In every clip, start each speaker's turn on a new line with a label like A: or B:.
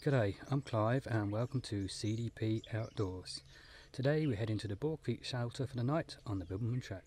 A: G'day, I'm Clive and welcome to CDP Outdoors. Today we're heading to the Borkvik shelter for the night on the Bibbulmun Track.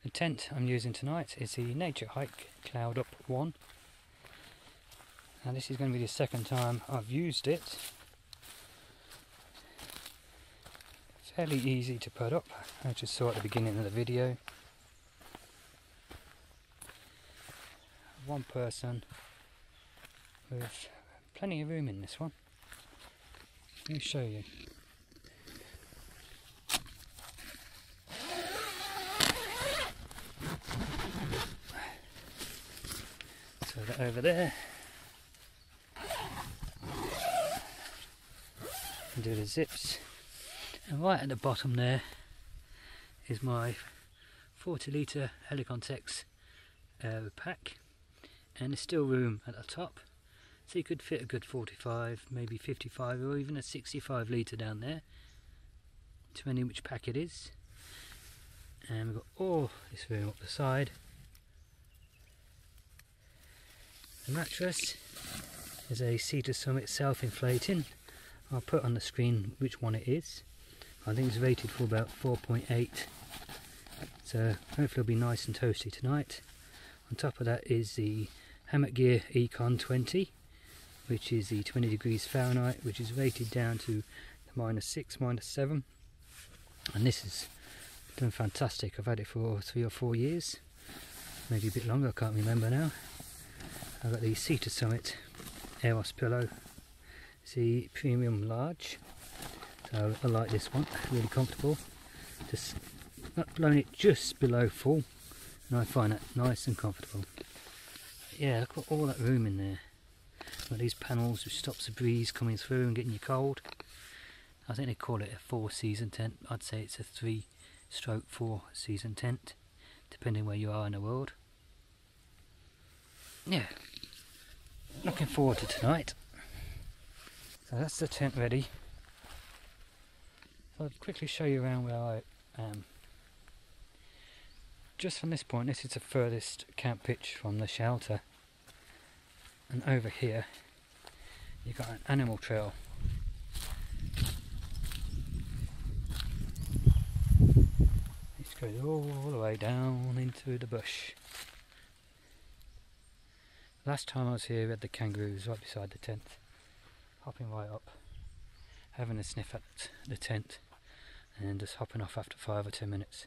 A: The tent I'm using tonight is the Nature Hike Cloud Up 1. And this is going to be the second time I've used it. Fairly easy to put up, I just saw at the beginning of the video. One person with plenty of room in this one. Let me show you. So that over there. And do the zips. And right at the bottom there is my 40 litre Helicontex pack, and there's still room at the top, so you could fit a good 45, maybe 55 or even a 65 litre down there, depending which pack it is. And we've got all this room up the side. The mattress is a Cedar Summit self-inflating. I'll put on the screen which one it is. I think it's rated for about 4.8, so hopefully it'll be nice and toasty tonight. On top of that is the Hammock Gear Econ 20, which is the 20 degrees Fahrenheit, which is rated down to the -6, -7, and this is done fantastic. I've had it for 3 or 4 years, maybe a bit longer, I can't remember now. I've got the Cedar Summit Eros pillow. It's the premium large, so I like this one, really comfortable. Just not blowing it just below full, and I find that nice and comfortable. Yeah, look at all that room in there. Got these panels which stops the breeze coming through and getting you cold. I think they call it a 4-season tent. I'd say it's a 3/4 season tent, depending where you are in the world. Yeah, looking forward to tonight. So that's the tent ready. So I'll quickly show you around where I am. Just from this point, this is the furthest camp pitch from the shelter. And over here, you've got an animal trail. It goes all the way down into the bush. Last time I was here, we had the kangaroos right beside the tent. Hopping right up, having a sniff at the tent, and then just hopping off after 5 or 10 minutes.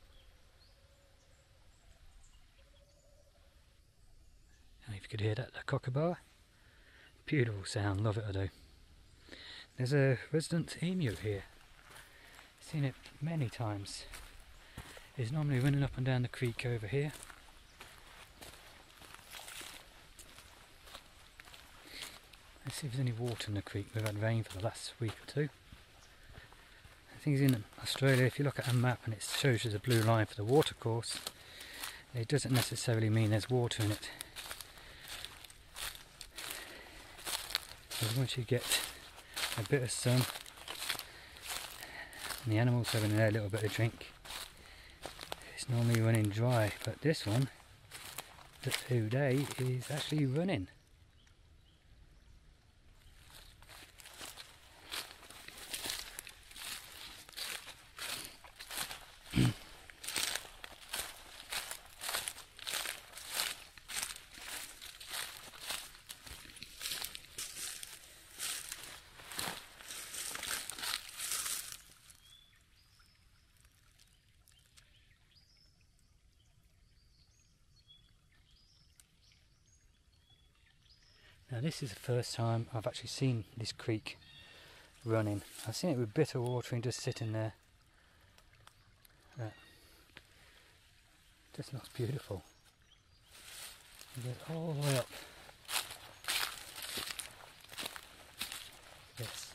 A: And if you could hear that, the kookaburra, beautiful sound, love it I do. There's a resident emu here, seen it many times. It's normally running up and down the creek over here. Let's see if there's any water in the creek. We've had rain for the last week or two. I think it's in Australia, if you look at a map and it shows you the blue line for the water course, it doesn't necessarily mean there's water in it. Because once you get a bit of sun and the animals having their little bit of drink, it's normally running dry, but this one, today, is actually running. Now this is the first time I've actually seen this creek running. I've seen it with bitter water and just sitting there. Just looks beautiful. It goes all the way up. Yes.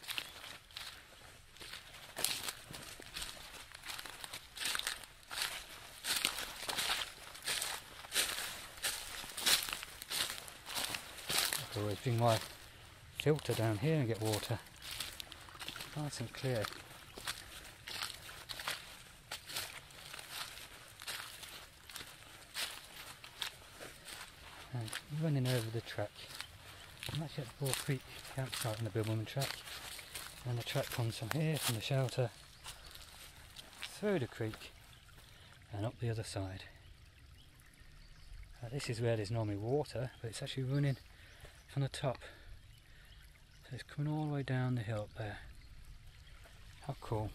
A: I always bring my filter down here and get water. Nice and clear. And running over the track. I'm actually at the Ball Creek campsite on the Bibbulmun track, and the track comes from here, from the shelter, through the creek, and up the other side. This is where there's normally water, but it's actually running from the top. So it's coming all the way down the hill up there. How cool.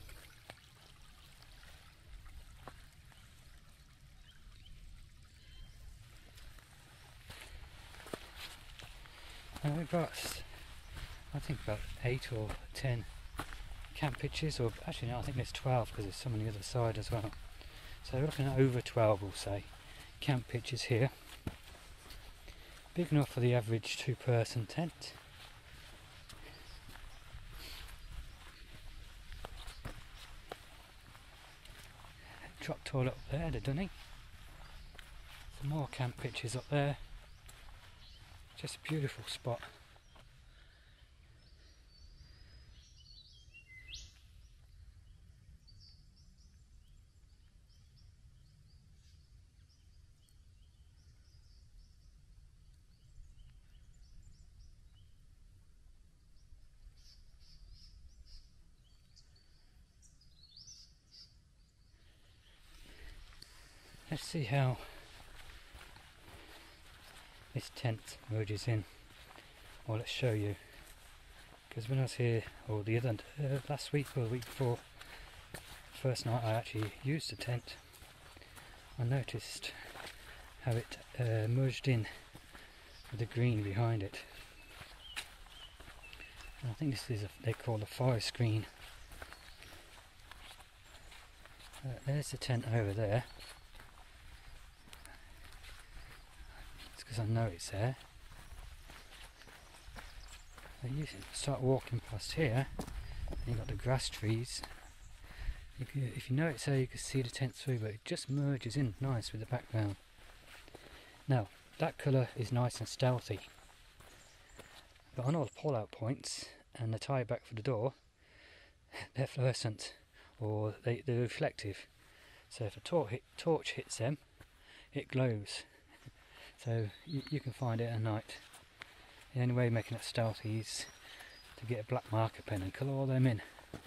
A: And we've got, I think, about 8 or 10 camp pitches, or actually no, I think there's 12 because there's some on the other side as well. So we're looking at over 12, we'll say, camp pitches here. Big enough for the average 2-person tent. Drop toilet up there, the dunny. Some more camp pitches up there. Just a beautiful spot. Let's see how this tent merges in. Well, let's show you. Because when I was here, or the other last week or the week before, first night I actually used the tent, I noticed how it merged in with the green behind it. And I think this is they call a forest screen. There's the tent over there. It's because I know it's there. You start walking past here, and you've got the grass trees. If you know it's there, you can see the tent through, but it just merges in nice with the background. Now, that colour is nice and stealthy, but on all the pull-out points and the tie back for the door, they're fluorescent, or they're reflective. So if a torch hits them, it glows. So you can find it at night. The only way of making it stealthy is to get a black marker pen and colour all them in.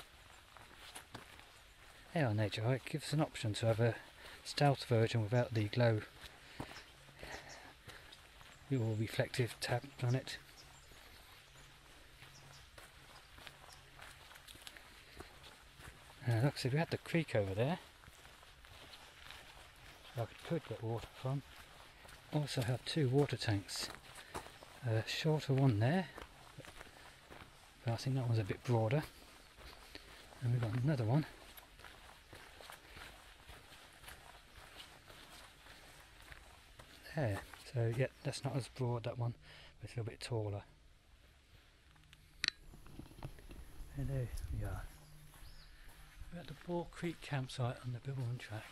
A: Here on Nature Hike gives us an option to have a stealth version without the glow or reflective tab on it. Look, so we had the creek over there, I could get water from. Also have 2 water tanks. A shorter one there, but I think that one's a bit broader, and we've got another one there. So yeah, that's not as broad, that one, but it's a little bit taller. And there we are. We're at the Ball Creek campsite on the Bibbulmun track.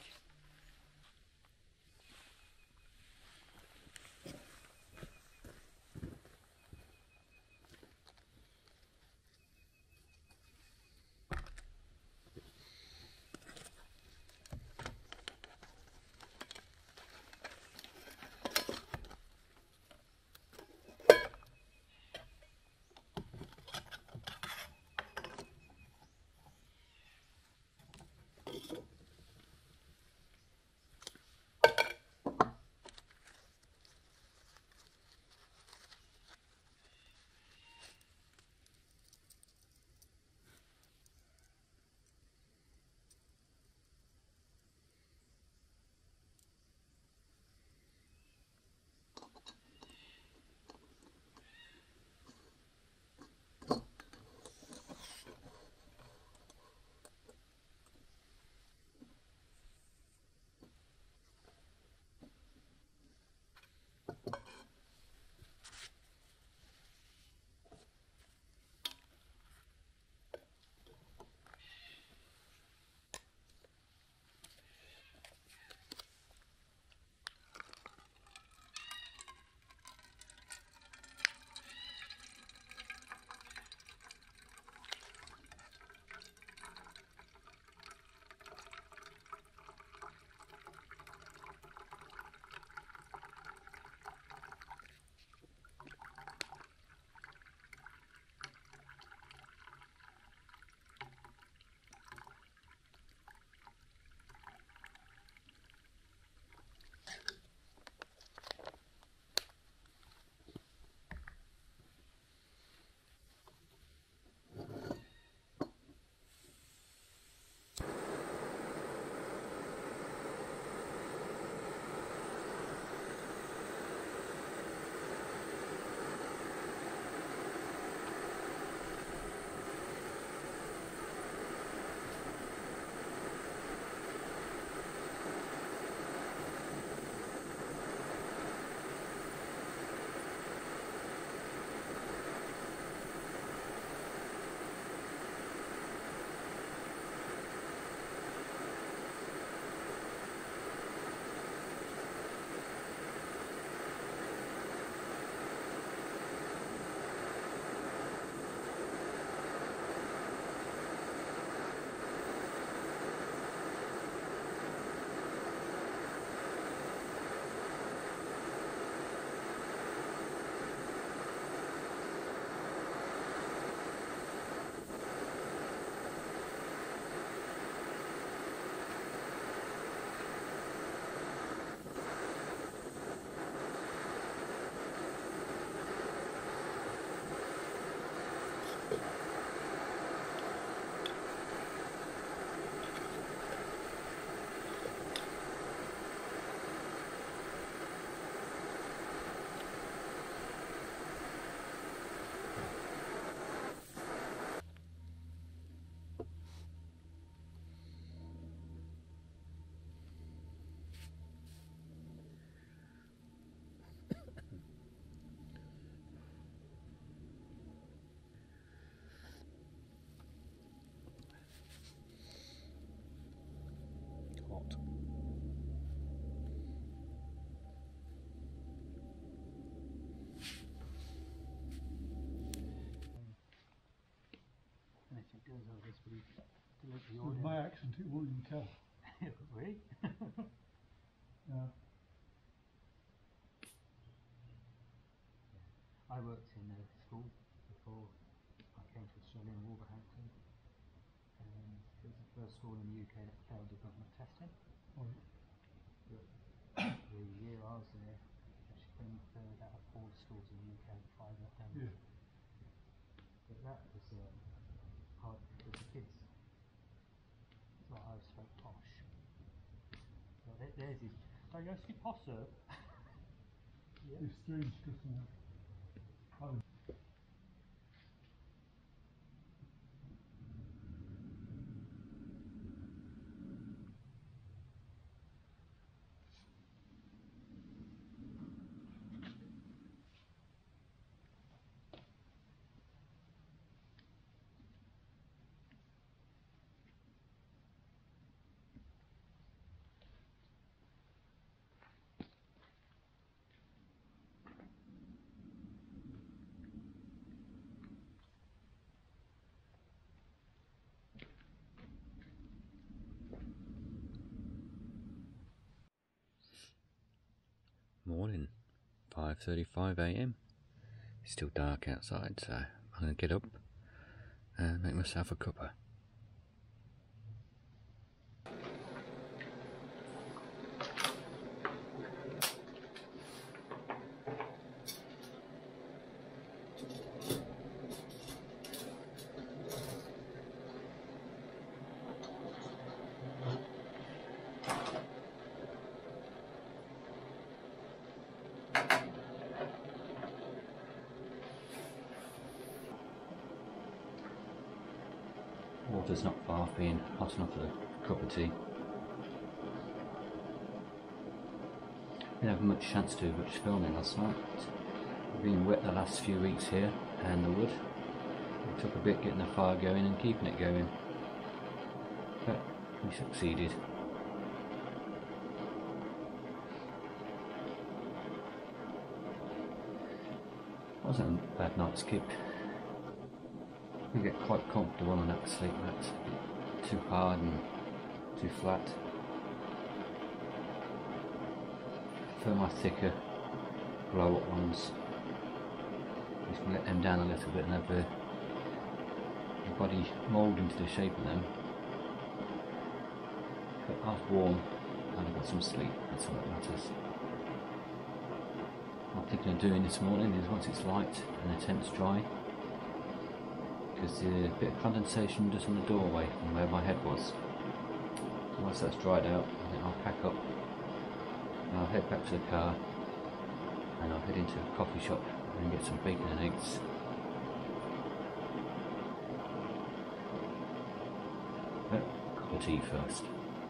B: it wouldn't tell.
A: Really?
B: Yeah.
A: I worked in a school before I came to Australia in Wolverhampton. It was the first school in the UK that failed the government testing.
B: Oh,
A: But the year I was there, actually came third out of all the schools in the UK, private.
B: yeah.
A: But that was hard for the kids. It's like I was so posh. But there's his. Oh, you see Posse? Yeah.
B: It's strange because
C: Morning, 5:35 AM. It's still dark outside, so I'm going to get up and make myself a cuppa. Water's not far off being hot enough for a cup of tea. Didn't have much chance to do much filming last night. It's been wet the last few weeks here, and the wood. It took a bit getting the fire going and keeping it going, but we succeeded. Wasn't a bad night's sleep. You get quite comfortable on that sleep mat. Too hard and too flat. For my thicker blow up ones, you can let them down a little bit and have the body mould into the shape of them. But half warm and I've got some sleep, that's all that matters. What I'm thinking of doing this morning is, once it's light and the tent's dry, because the bit of condensation just on the doorway from where my head was. So once that's dried out, I think I'll pack up and I'll head back to the car and I'll head into a coffee shop and get some bacon and eggs. But cup of tea first.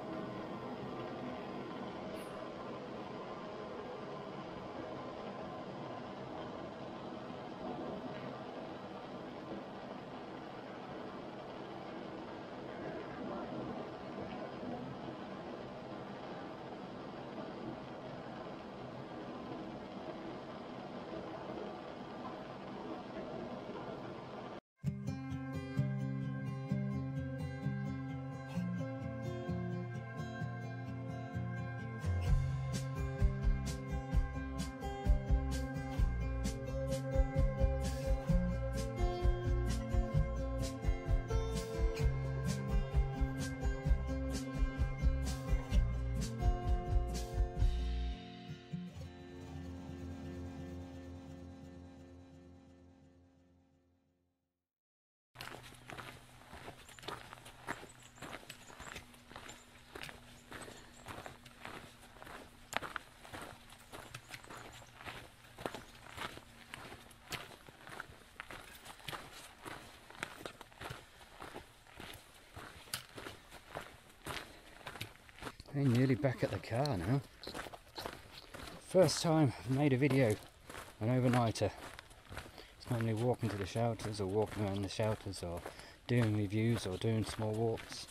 A: I'm nearly back at the car now. First time I've made a video, an overnighter. It's normally walking to the shelters or walking around the shelters or doing reviews or doing small walks.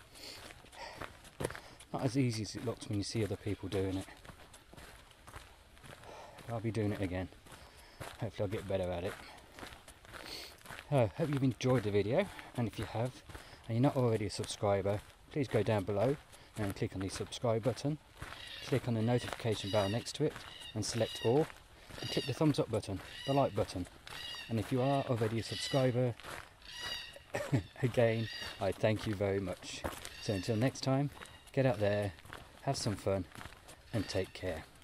A: Not as easy as it looks when you see other people doing it. I'll be doing it again. Hopefully I'll get better at it. Hope you've enjoyed the video, and if you have and you're not already a subscriber, please go down below and click on the subscribe button, click on the notification bell next to it and select all, and click the thumbs up button, the like button. And if you are already a subscriber, again, I thank you very much. So until next time, get out there, have some fun and take care.